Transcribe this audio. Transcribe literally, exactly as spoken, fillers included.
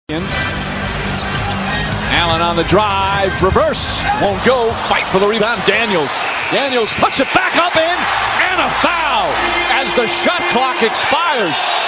Allen on the drive, reverse, won't go, fight for the rebound, Daniels. Daniels puts it back up in, and a foul as the shot clock expires.